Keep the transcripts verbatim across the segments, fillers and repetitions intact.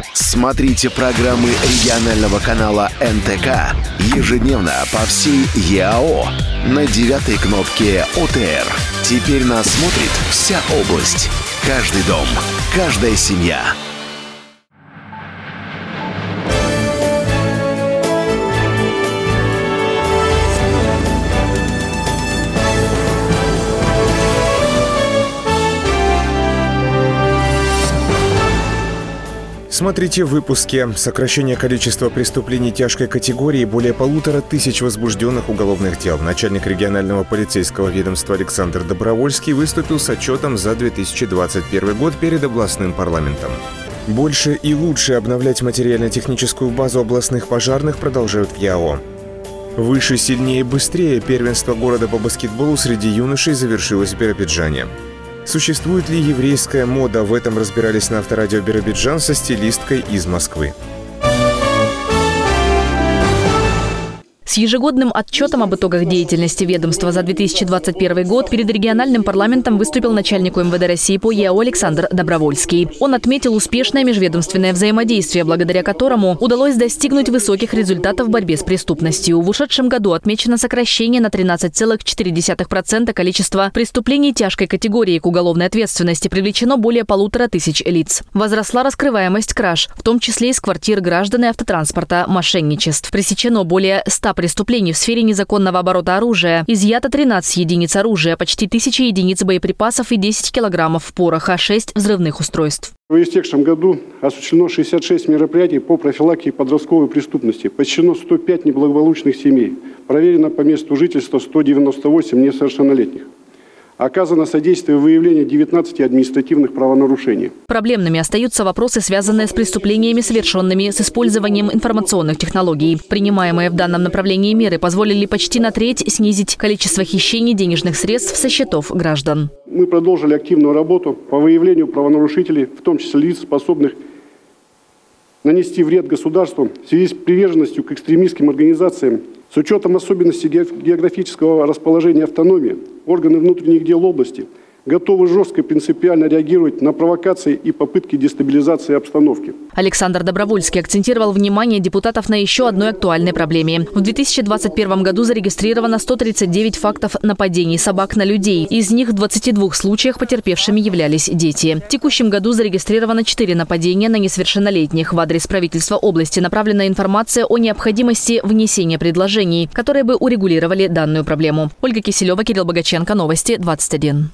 Смотрите программы регионального канала эн тэ ка ежедневно по всей ЕАО на девятой кнопке о тэ эр. Теперь нас смотрит вся область, каждый дом, каждая семья. Смотрите в выпуске. Сокращение количества преступлений тяжкой категории, более полутора тысяч возбужденных уголовных дел. Начальник регионального полицейского ведомства Александр Добровольский выступил с отчетом за две тысячи двадцать первый год перед областным парламентом. Больше и лучше обновлять материально-техническую базу областных пожарных продолжают в ЯО. Выше, сильнее, быстрее. Первенство города по баскетболу среди юношей завершилось в Биробиджане. Существует ли еврейская мода? В этом разбирались на авторадио Биробиджан со стилисткой из Москвы. С ежегодным отчетом об итогах деятельности ведомства за две тысячи двадцать первый год перед региональным парламентом выступил начальник эм вэ дэ России по ЕАО Александр Добровольский. Он отметил успешное межведомственное взаимодействие, благодаря которому удалось достигнуть высоких результатов в борьбе с преступностью. В ушедшем году отмечено сокращение на тринадцать целых четыре десятых процента количества преступлений тяжкой категории. К уголовной ответственности привлечено более полутора тысяч лиц. Возросла раскрываемость краж, в том числе из квартир граждан и автотранспорта, мошенничеств. Пресечено более ста преступлений в сфере незаконного оборота оружия. Изъято тринадцать единиц оружия, почти тысяча единиц боеприпасов и десять килограммов пороха, шесть взрывных устройств. В истекшем году осуществлено шестьдесят шесть мероприятий по профилактике подростковой преступности. Посещено сто пять неблагополучных семей. Проверено по месту жительства сто девяносто восемь несовершеннолетних. Оказано содействие в выявлении девятнадцати административных правонарушений. Проблемными остаются вопросы, связанные с преступлениями, совершенными с использованием информационных технологий. Принимаемые в данном направлении меры позволили почти на треть снизить количество хищений денежных средств со счетов граждан. Мы продолжили активную работу по выявлению правонарушителей, в том числе лиц, способных нанести вред государству в связи с приверженностью к экстремистским организациям. С учетом особенностей географического расположения автономии, органы внутренних дел области готовы жестко и принципиально реагировать на провокации и попытки дестабилизации обстановки. Александр Добровольский акцентировал внимание депутатов на еще одной актуальной проблеме. В две тысячи двадцать первом году зарегистрировано сто тридцать девять фактов нападений собак на людей. Из них в двадцати двух случаях потерпевшими являлись дети. В текущем году зарегистрировано четыре нападения на несовершеннолетних. В адрес правительства области направлена информация о необходимости внесения предложений, которые бы урегулировали данную проблему. Ольга Киселева, Кирилл Богаченко, Новости двадцать один.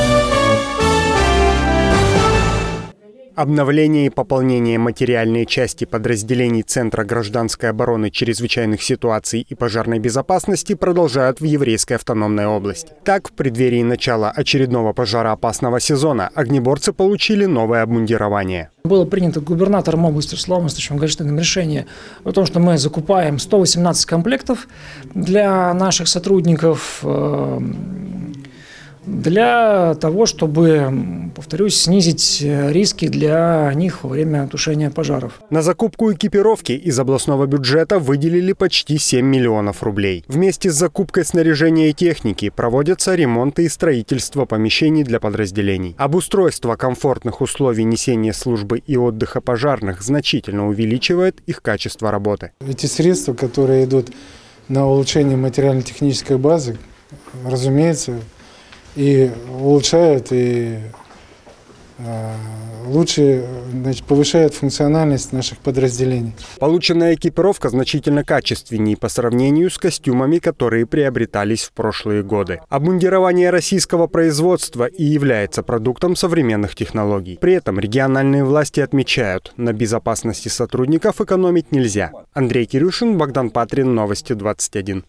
Обновление и пополнение материальной части подразделений Центра гражданской обороны, чрезвычайных ситуаций и пожарной безопасности продолжают в Еврейской автономной области. Так, в преддверии начала очередного пожароопасного сезона огнеборцы получили новое обмундирование. Было принято губернатором области Вячеславом Мостовичем Гольштейном решение о том, что мы закупаем сто восемнадцать комплектов для наших сотрудников, для того, чтобы, повторюсь, снизить риски для них во время тушения пожаров. На закупку экипировки из областного бюджета выделили почти семь миллионов рублей. Вместе с закупкой снаряжения и техники проводятся ремонты и строительство помещений для подразделений. Обустройство комфортных условий несения службы и отдыха пожарных значительно увеличивает их качество работы. Эти средства, которые идут на улучшение материально-технической базы, разумеется, и улучшают, и э, лучше, значит, повышают функциональность наших подразделений. Полученная экипировка значительно качественнее по сравнению с костюмами, которые приобретались в прошлые годы. Обмундирование российского производства и является продуктом современных технологий. При этом региональные власти отмечают, на безопасности сотрудников экономить нельзя. Андрей Кирюшин, Богдан Патрин, Новости двадцать один.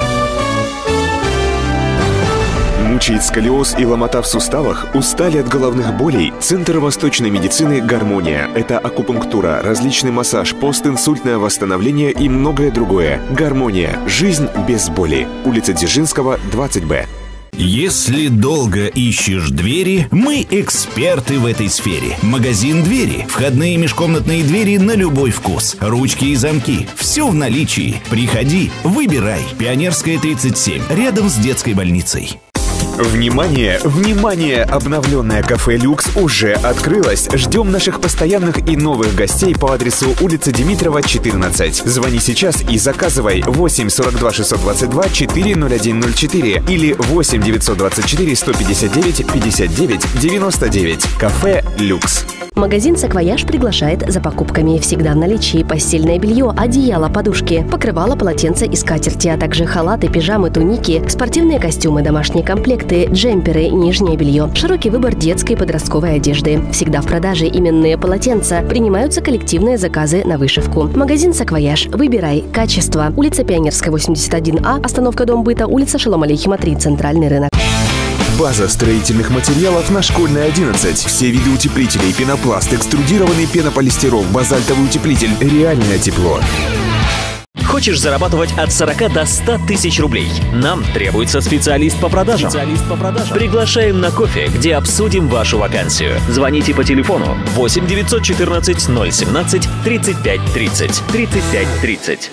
Мучает сколиоз и ломота в суставах? Устали от головных болей? Центр восточной медицины «Гармония». Это акупунктура, различный массаж, постинсультное восстановление и многое другое. «Гармония». Жизнь без боли. Улица Дзержинского, двадцать Б. Если долго ищешь двери, мы эксперты в этой сфере. Магазин «Двери». Входные и межкомнатные двери на любой вкус. Ручки и замки. Все в наличии. Приходи, выбирай. Пионерская, тридцать семь. Рядом с детской больницей. Внимание, внимание! Обновленное кафе «Люкс» уже открылось. Ждем наших постоянных и новых гостей по адресу улица Димитрова, четырнадцать. Звони сейчас и заказывай восемь сорок два шестьсот двадцать два четыре ноль один ноль четыре или восемь девятьсот двадцать четыре сто пятьдесят девять пятьдесят девять девяносто девять. Кафе «Люкс». Магазин «Саквояж» приглашает за покупками. Всегда в наличии постельное белье, одеяло, подушки, покрывало, полотенца и скатерти, а также халаты, пижамы, туники, спортивные костюмы, домашние комплекты, джемперы, нижнее белье. Широкий выбор детской и подростковой одежды. Всегда в продаже именные полотенца. Принимаются коллективные заказы на вышивку. Магазин «Саквояж». Выбирай качество. Улица Пионерская, восемьдесят один А, остановка Дом быта, улица Шолом Алейхима, три, Центральный рынок. База строительных материалов на Школьной, одиннадцать. Все виды утеплителей: пенопласт, экструдированный пенополистирол, базальтовый утеплитель. Реальное тепло. Хочешь зарабатывать от сорока до ста тысяч рублей? Нам требуется специалист по продажам. Специалист по продажам. Приглашаем на кофе, где обсудим вашу вакансию. Звоните по телефону восемь девятьсот четырнадцать ноль семнадцать тридцать пять тридцать тридцать пять тридцать.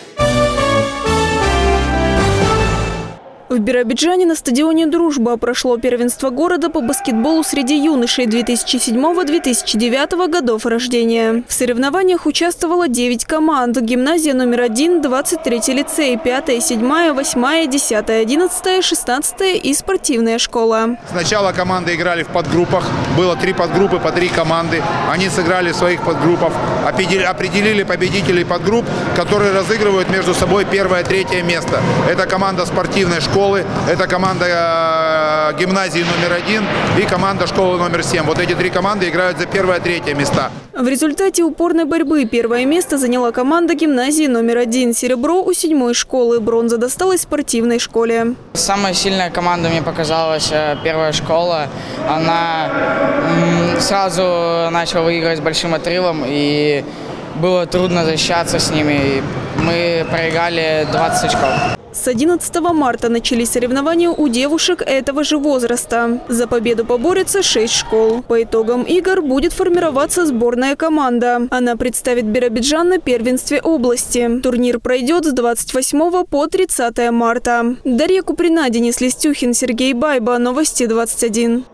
В Биробиджане на стадионе «Дружба» прошло первенство города по баскетболу среди юношей две тысячи седьмого — две тысячи девятого годов рождения. В соревнованиях участвовало девять команд. Гимназия номер один, двадцать третий лицей, пятая, седьмая, восьмая, десятая, одиннадцатая, шестнадцатая и спортивная школа. Сначала команды играли в подгруппах. Было три подгруппы по три команды. Они сыграли в своих подгруппах. Определили победителей подгрупп, которые разыгрывают между собой первое, третье место. Это команда спортивной школы. Это команда э, гимназии номер один и команда школы номер семь. Вот эти три команды играют за первое, третье места. В результате упорной борьбы первое место заняла команда гимназии номер один. Серебро у седьмой школы. Бронза досталась спортивной школе. Самая сильная команда мне показалась первая школа. Она сразу начала выигрывать с большим отрывом, и было трудно защищаться с ними. Мы проиграли двадцать очков. С одиннадцатого марта начались соревнования у девушек этого же возраста. За победу поборются шесть школ. По итогам игр будет формироваться сборная команда. Она представит Биробиджан на первенстве области. Турнир пройдет с двадцать восьмого по тридцатое марта. Дарья Куприна, Денис Листюхин, Сергей Байба. Новости двадцать один.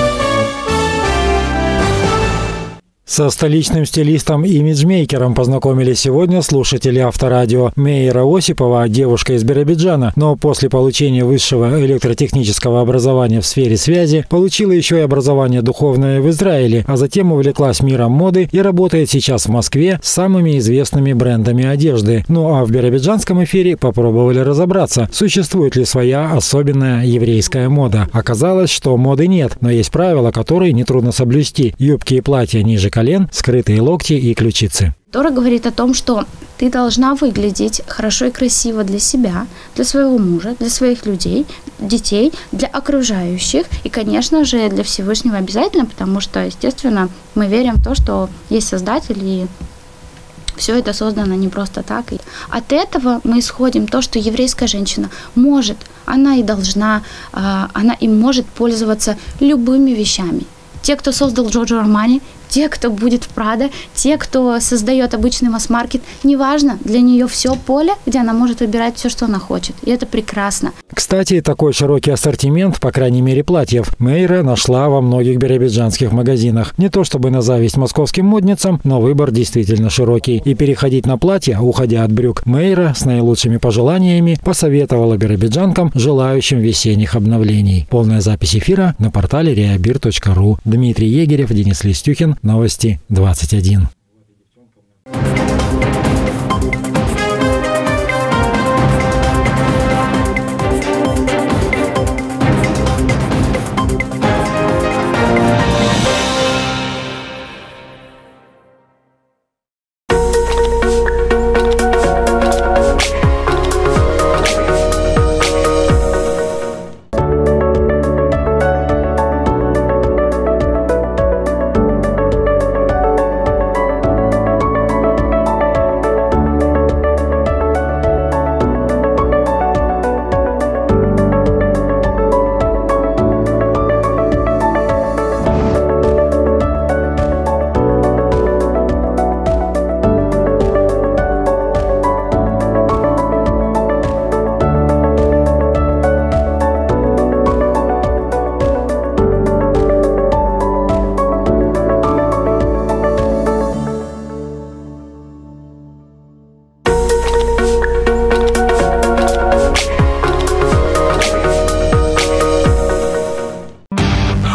Со столичным стилистом и имиджмейкером познакомились сегодня слушатели Авторадио. Мейра Осипова – девушка из Биробиджана, но после получения высшего электротехнического образования в сфере связи получила еще и образование духовное в Израиле, а затем увлеклась миром моды и работает сейчас в Москве с самыми известными брендами одежды. Ну а в биробиджанском эфире попробовали разобраться, существует ли своя особенная еврейская мода. Оказалось, что моды нет, но есть правила, которые нетрудно соблюсти. Юбки и платья ниже колен, скрытые локти и ключицы. Тора говорит о том, что ты должна выглядеть хорошо и красиво для себя, для своего мужа, для своих людей, детей, для окружающих и, конечно же, для Всевышнего обязательно, потому что, естественно, мы верим в то, что есть Создатель, и все это создано не просто так. И от этого мы исходим то, что еврейская женщина может, она и должна, она и может пользоваться любыми вещами. Те, кто создал Джорджо Армани, те, кто будет в Прадо, те, кто создает обычный масс-маркет, неважно, для нее все поле, где она может выбирать все, что она хочет. И это прекрасно. Кстати, такой широкий ассортимент, по крайней мере платьев, Мейра нашла во многих биробиджанских магазинах. Не то чтобы на зависть московским модницам, но выбор действительно широкий. И переходить на платья, уходя от брюк, Мейра с наилучшими пожеланиями посоветовала биробиджанкам, желающим весенних обновлений. Полная запись эфира на портале реабир точка ру. Дмитрий Егерев, Денис Листюхин. Новости двадцать один.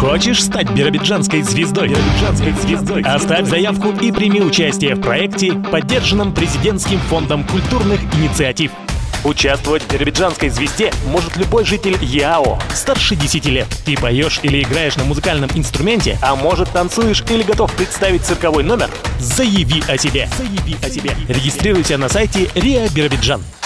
Хочешь стать биробиджанской звездой? Биробиджанской звездой? Оставь заявку и прими участие в проекте, поддержанном президентским фондом культурных инициатив. Участвовать в биробиджанской звезде может любой житель ЯО старше десяти лет. Ты поешь или играешь на музыкальном инструменте, а может танцуешь или готов представить цирковой номер? Заяви о себе. Заяви о себе. Регистрируйся на сайте РИА Биробиджан.